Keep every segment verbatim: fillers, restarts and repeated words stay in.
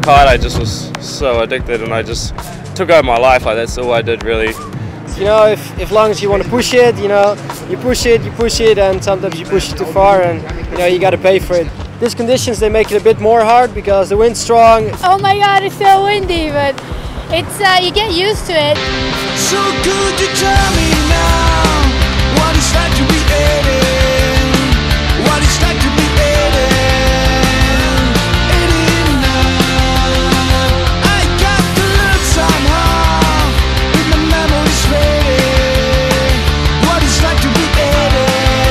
kite, I just was so addicted, and I just took over my life. Like, that's all I did, really. You know, if, if long as you want to push it, you know, you push it, you push it, and sometimes you push it too far, and you know, you got to pay for it. These conditions, they make it a bit more hard because the wind's strong. Oh my God, it's so windy, but it's uh, you get used to it. So could you tell me now what it's like to be eighty? What it's like to be eighty? eighty now. I got to learn somehow with my memories fading. What it's like to be eighty?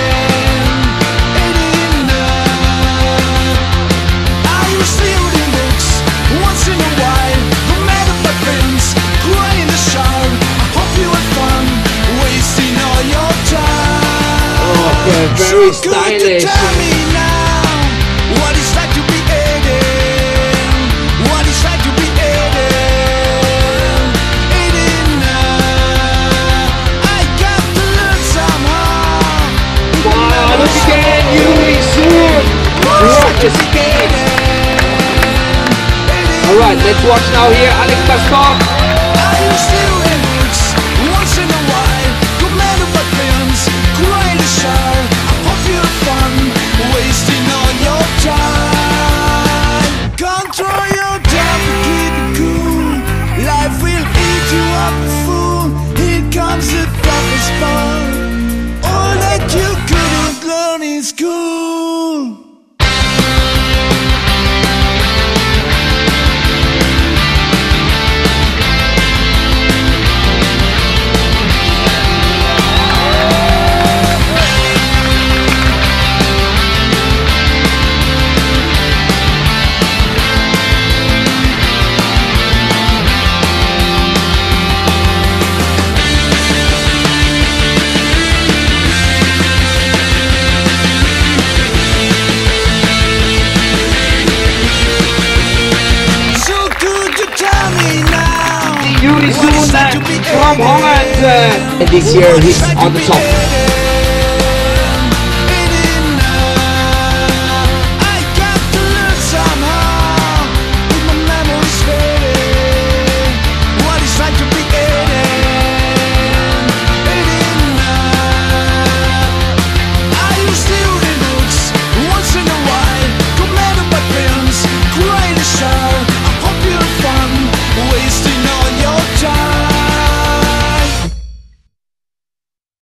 eighty now. I was reading books once in a while. No matter what things, crying in the shower. I hope you had fun wasting all your time. Oh, okay, very So could you stylish. tell me now what it's like to be eighty? What it's like to be eighty? eighty now. I got to learn somehow. Wow, look again, Yuri, soon! Rock the skate! Alright, let's watch now here, Alex Pastor. I used to read books once in a while. No matter what films, cry in the shower. I hope you have fun wasting all your time. Control your temper, keep it cool. Life will eat you up a fool. Here comes the toughest part. All that you couldn't learn in school. So could you tell me now Yuri what it's Zoon like to be from eighty? Holland. Uh, and this year he's on the top.